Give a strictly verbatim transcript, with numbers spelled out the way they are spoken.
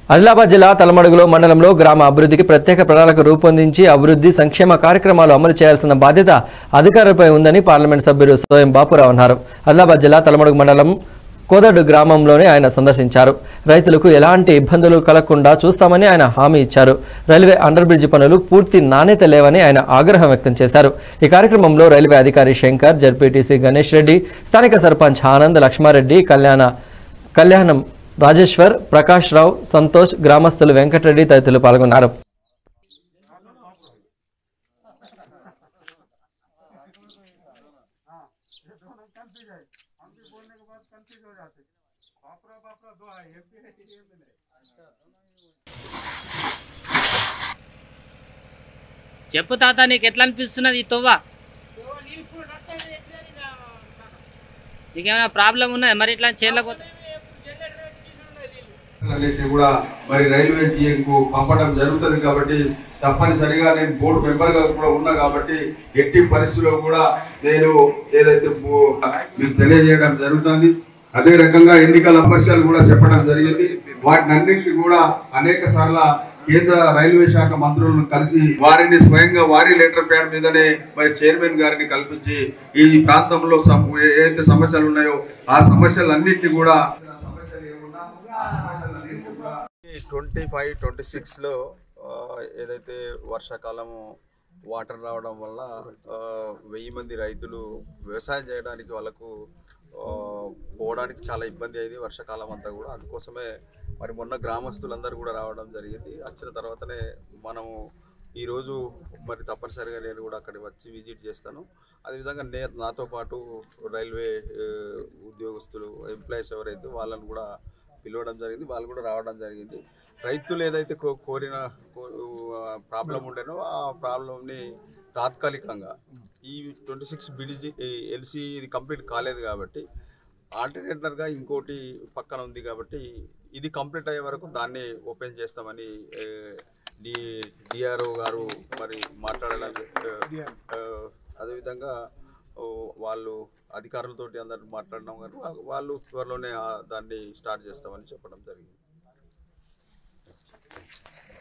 ఆదిలాబాద్ జిల్లా తలమడుగులో మండలంలో గ్రామ అభివృద్ధికి ప్రత్యేక ప్రణాళిక రూపొందించి అభివృద్ధి సంక్షేమ కార్యక్రమాలు అమలు చేయాల్సిన బాధ్యత అధికారులపై ఉందని పార్లమెంట్ సభ్యులు సోయం బాపురావు అన్నారు. ఆదిలాబాద్ జిల్లా తలమడుగు మండలం కోదడు గ్రామంలోనే ఆయన సందర్శించారు. రైతులకు ఎలాంటి ఇబ్బందులు కలగకుండా చూస్తామని ఆయన హామీ ఇచ్చారు. రైల్వే అండర్ బ్రిడ్జ్ పనులు పూర్తి నాణ్యత లేవని ఆయన ఆగ్రహం వ్యక్తం చేశారు. ఈ కార్యక్రమంలో రైల్వే అధికారి శంకర్, జడ్పీటీసీ గణేష్ రెడ్డి, స్థానిక సర్పంచ్ ఆనంద్, లక్ష్మారెడ్డి, కళ్యాణ కళ్యాణం రాజేశ్వర్, ప్రకాష్ రావు, సంతోష్, గ్రామస్తులు వెంకటరెడ్డి తదితరులు పాల్గొన్నారు. చెప్పు తాత, నీకు ఎట్లా అనిపిస్తున్నది ఈ తొవ్వ? నీకేమైనా ప్రాబ్లం ఉన్నది మరి ఇట్లా చేర్లకు అన్నింటినీ కూడా మరి రైల్వే జీఎంకు పంపడం జరుగుతుంది. కాబట్టి తప్పనిసరిగా నేను బోర్డు మెంబర్గా కూడా ఉన్నా కాబట్టి ఎట్టి పరిస్థితుల్లో కూడా నేను ఏదైతే మీకు తెలియజేయడం జరుగుతుంది. అదే రకంగా ఎన్నికల సమస్యలు కూడా చెప్పడం జరిగింది. వాటిని అన్నింటినీ కూడా అనేక సార్లు కేంద్ర రైల్వే శాఖ మంత్రులను కలిసి వారిని స్వయంగా వారి లెటర్ ప్యాడ్ మీదనే మరి చైర్మన్ గారిని కల్పించి ఈ ప్రాంతంలో ఏదైతే సమస్యలు ఉన్నాయో ఆ సమస్యలన్నింటినీ కూడా ట్వంటీ ఫైవ్ ట్వంటీ సిక్స్లో ఏదైతే వర్షాకాలము వాటర్ రావడం వల్ల వెయ్యి మంది రైతులు వ్యవసాయం చేయడానికి వాళ్ళకు పోవడానికి చాలా ఇబ్బంది అయింది వర్షాకాలం అంతా కూడా. అందుకోసమే మరి మొన్న గ్రామస్తులందరూ కూడా రావడం జరిగింది. వచ్చిన తర్వాతనే మనము ఈరోజు మరి తప్పనిసరిగా నేను కూడా అక్కడికి వచ్చి విజిట్ చేస్తాను. అదేవిధంగా నే నాతో పాటు రైల్వే ఉద్యోగస్తులు ఎంప్లాయీస్ ఎవరైతే వాళ్ళని కూడా పిలవడం జరిగింది, వాళ్ళు కూడా రావడం జరిగింది. రైతులు ఏదైతే కో కోరిన ప్రాబ్లం ఉండేనో ఆ ప్రాబ్లంని తాత్కాలికంగా ఈ ట్వంటీ సిక్స్ బిడిజి ఎల్సీ ఇది కంప్లీట్ కాలేదు కాబట్టి ఆల్టర్నేటర్గా ఇంకోటి పక్కన ఉంది కాబట్టి ఇది కంప్లీట్ అయ్యే వరకు దాన్ని ఓపెన్ చేస్తామని డి డిఆర్ఓ గారు మరి మాట్లాడాలని, అదేవిధంగా వాళ్ళు అధికారులతోటి అందరూ మాట్లాడినాం కానీ వాళ్ళు త్వరలోనే దాన్ని స్టార్ట్ చేస్తామని చెప్పడం జరిగింది.